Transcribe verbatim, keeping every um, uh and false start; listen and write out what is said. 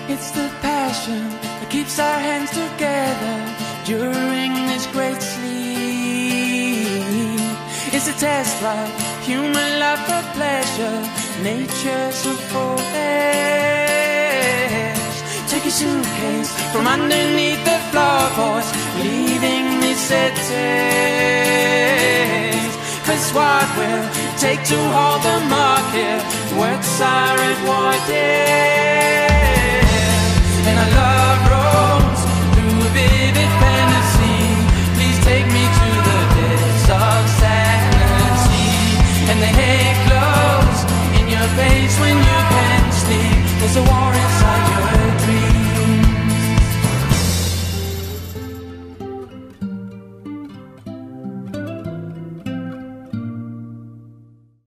It's the passion that keeps our hands together during this great sleep. It's a test like human love for pleasure, nature's a forest. Take a suitcase from underneath the floorboards, leaving these cities. Cause what will take to hold the market, words are rewarded. And our love rolls through a vivid fantasy. Please take me to the depths of sanity. And the hate glows in your face when you can't sleep. There's a war inside.